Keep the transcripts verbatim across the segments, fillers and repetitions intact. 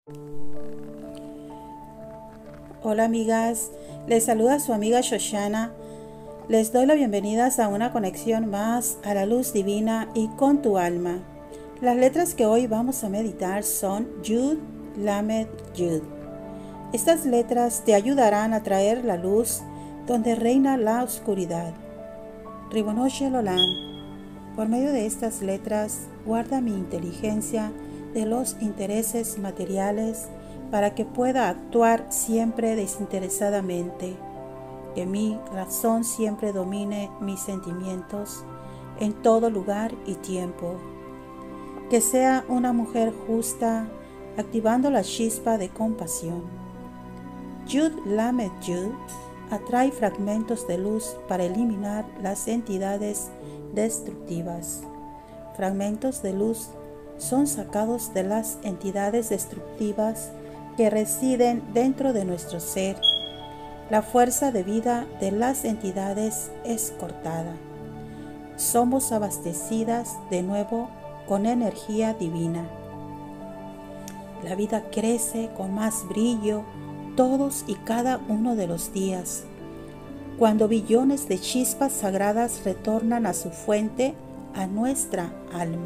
Hola amigas, les saluda su amiga Shoshana. Les doy la bienvenida a una conexión más a la luz divina y con tu alma. Las letras que hoy vamos a meditar son Yud, Lamed, Yud. Estas letras te ayudarán a traer la luz donde reina la oscuridad. Ribono Shel Olam. Por medio de estas letras, guarda mi inteligencia de los intereses materiales para que pueda actuar siempre desinteresadamente, que mi razón siempre domine mis sentimientos en todo lugar y tiempo, que sea una mujer justa, activando la chispa de compasión. Yud Lamed Yud atrae fragmentos de luz para eliminar las entidades destructivas. Fragmentos de luz son sacados de las entidades destructivas que residen dentro de nuestro ser. La fuerza de vida de las entidades es cortada. Somos abastecidas de nuevo con energía divina. La vida crece con más brillo todos y cada uno de los días, cuando billones de chispas sagradas retornan a su fuente, a nuestra alma.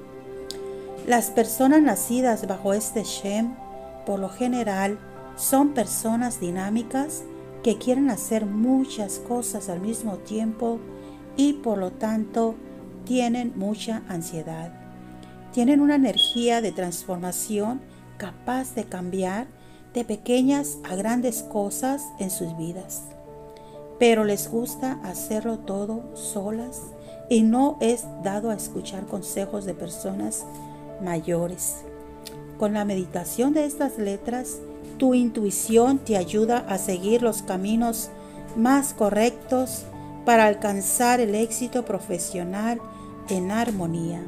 Las personas nacidas bajo este Shem, por lo general, son personas dinámicas que quieren hacer muchas cosas al mismo tiempo y por lo tanto tienen mucha ansiedad. Tienen una energía de transformación capaz de cambiar de pequeñas a grandes cosas en sus vidas. Pero les gusta hacerlo todo solas y no es dado a escuchar consejos de personas mayores. Con la meditación de estas letras, tu intuición te ayuda a seguir los caminos más correctos para alcanzar el éxito profesional en armonía.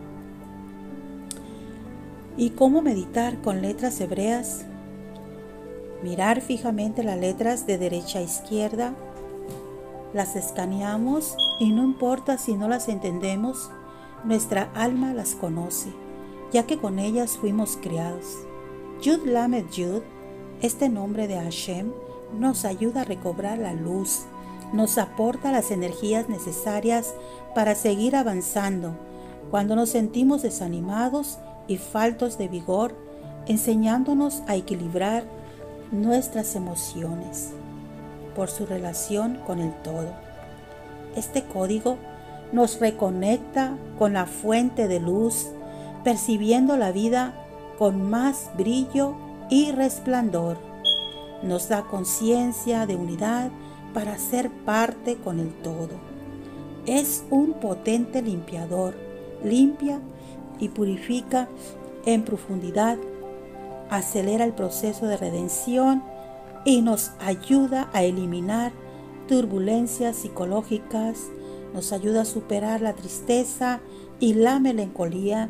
¿Y cómo meditar con letras hebreas? Mirar fijamente las letras de derecha a izquierda. Las escaneamos y no importa si no las entendemos, nuestra alma las conoce, ya que con ellas fuimos creados. Yud Lamed Yud, este nombre de Hashem, nos ayuda a recobrar la luz, nos aporta las energías necesarias para seguir avanzando cuando nos sentimos desanimados y faltos de vigor, enseñándonos a equilibrar nuestras emociones por su relación con el todo. Este código nos reconecta con la fuente de luz, percibiendo la vida con más brillo y resplandor. Nos da conciencia de unidad para ser parte con el todo. Es un potente limpiador, limpia y purifica en profundidad, acelera el proceso de redención y nos ayuda a eliminar turbulencias psicológicas, nos ayuda a superar la tristeza y la melancolía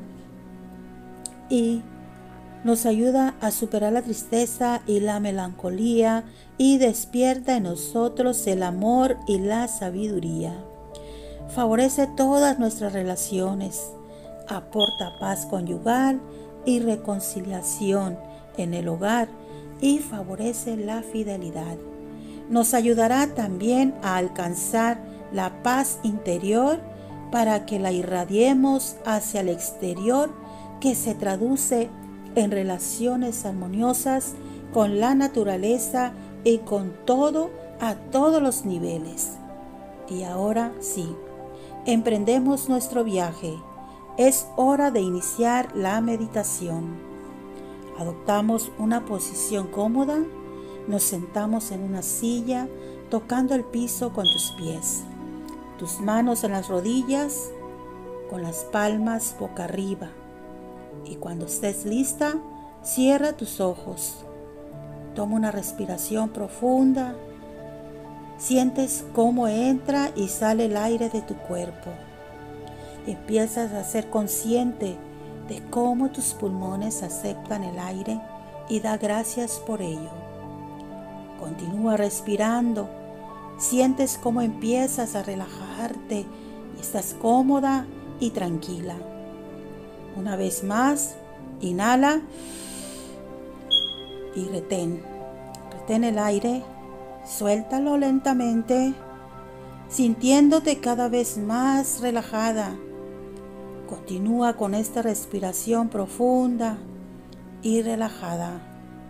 y nos ayuda a superar la tristeza y la melancolía y despierta en nosotros el amor y la sabiduría. Favorece todas nuestras relaciones, aporta paz conyugal y reconciliación en el hogar y favorece la fidelidad. Nos ayudará también a alcanzar la paz interior para que la irradiemos hacia el exterior, que se traduce en relaciones armoniosas con la naturaleza y con todo a todos los niveles. Y ahora sí, emprendemos nuestro viaje. Es hora de iniciar la meditación. Adoptamos una posición cómoda, nos sentamos en una silla, tocando el piso con tus pies, tus manos en las rodillas, con las palmas boca arriba. Y cuando estés lista, cierra tus ojos. Toma una respiración profunda. Sientes cómo entra y sale el aire de tu cuerpo. Empiezas a ser consciente de cómo tus pulmones aceptan el aire y da gracias por ello. Continúa respirando. Sientes cómo empiezas a relajarte y estás cómoda y tranquila. Una vez más, inhala y retén. Retén el aire, suéltalo lentamente, sintiéndote cada vez más relajada. Continúa con esta respiración profunda y relajada.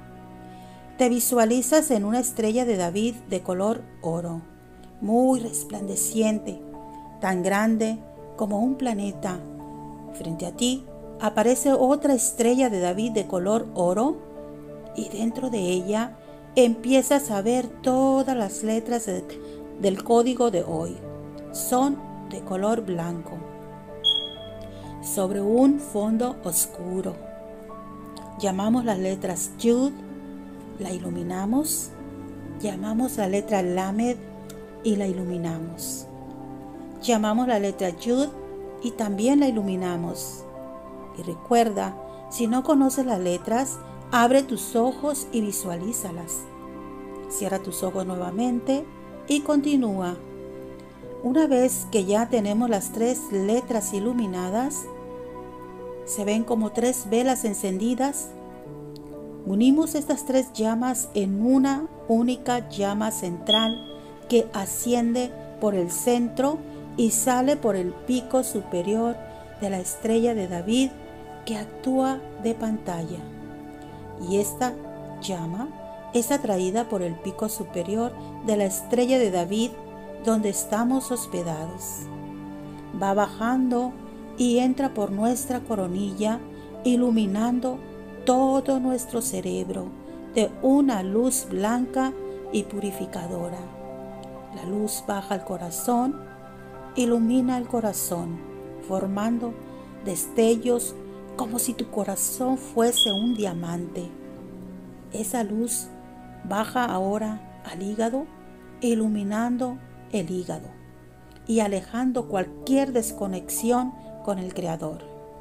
Te visualizas en una estrella de David de color oro, muy resplandeciente, tan grande como un planeta. Frente a ti aparece otra estrella de David de color oro y dentro de ella empiezas a ver todas las letras de, del código de hoy. Son de color blanco, sobre un fondo oscuro. Llamamos las letras Yud, la iluminamos. Llamamos la letra Lamed y la iluminamos. Llamamos la letra Yud y también la iluminamos. Y recuerda, si no conoces las letras, abre tus ojos y visualízalas. Cierra tus ojos nuevamente y continúa. Una vez que ya tenemos las tres letras iluminadas, se ven como tres velas encendidas. Unimos estas tres llamas en una única llama central que asciende por el centro y sale por el pico superior de la estrella de David que actúa de pantalla. Y esta llama es atraída por el pico superior de la estrella de David donde estamos hospedados. Va bajando y entra por nuestra coronilla, iluminando todo nuestro cerebro de una luz blanca y purificadora. La luz baja al corazón, ilumina el corazón, formando destellos como si tu corazón fuese un diamante. Esa luz baja ahora al hígado, iluminando el hígado y alejando cualquier desconexión con el Creador.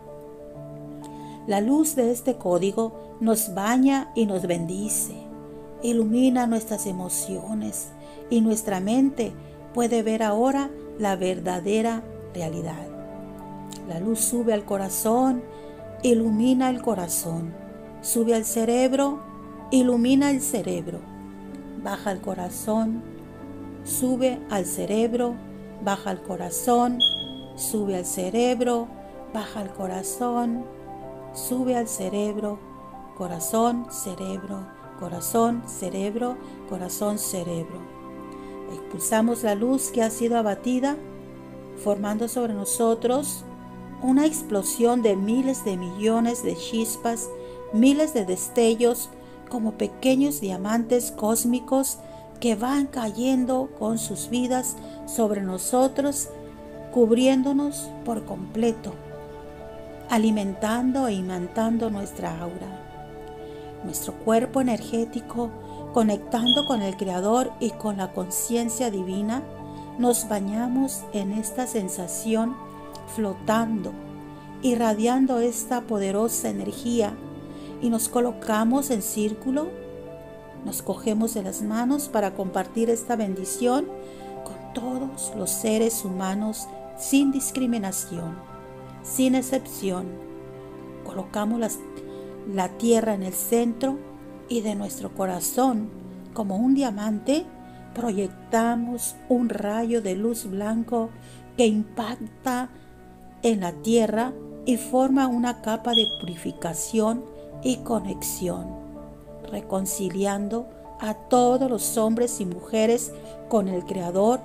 La luz de este código nos baña y nos bendice, ilumina nuestras emociones y nuestra mente puede ver ahora la verdadera realidad. La luz sube al corazón, ilumina el corazón, sube al cerebro, ilumina el cerebro, baja al corazón, sube al cerebro, baja al corazón, sube al cerebro, baja al corazón, sube al cerebro, corazón, cerebro, corazón, cerebro, corazón, cerebro. Expulsamos la luz que ha sido abatida, formando sobre nosotros una explosión de miles de millones de chispas, miles de destellos como pequeños diamantes cósmicos que van cayendo con sus vidas sobre nosotros, cubriéndonos por completo, alimentando e imantando nuestra aura, nuestro cuerpo energético, conectando con el Creador y con la conciencia divina. Nos bañamos en esta sensación, flotando, irradiando esta poderosa energía, y nos colocamos en círculo. Nos cogemos de las manos para compartir esta bendición con todos los seres humanos sin discriminación, sin excepción. Colocamos las, la tierra en el centro y de nuestro corazón, como un diamante, proyectamos un rayo de luz blanco que impacta en la tierra y forma una capa de purificación y conexión, reconciliando a todos los hombres y mujeres con el Creador.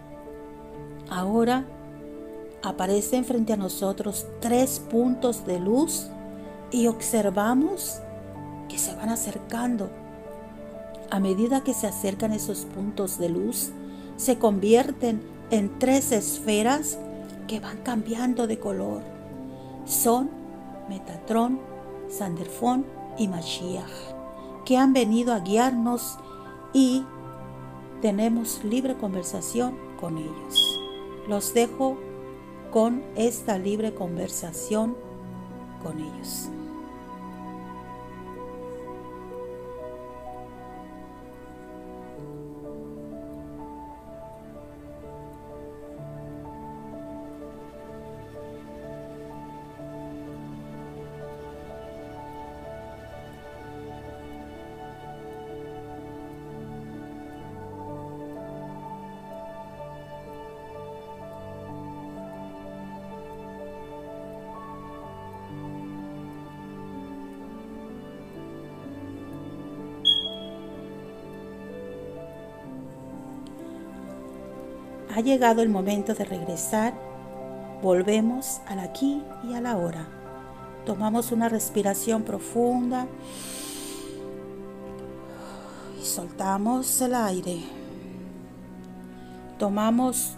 Ahora aparecen frente a nosotros tres puntos de luz y observamos que se van acercando. A medida que se acercan esos puntos de luz, se convierten en tres esferas que van cambiando de color. Son Metatrón, Sanderfón y Mashiach, que han venido a guiarnos y tenemos libre conversación con ellos. Los dejo con esta libre conversación con ellos. Ha llegado el momento de regresar. Volvemos al aquí y a la ahora. Tomamos una respiración profunda y soltamos el aire. Tomamos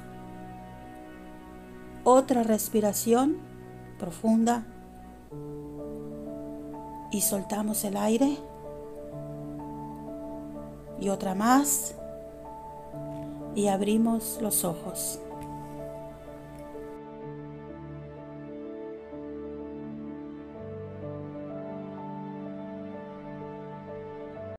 otra respiración profunda y soltamos el aire. Y otra más y abrimos los ojos.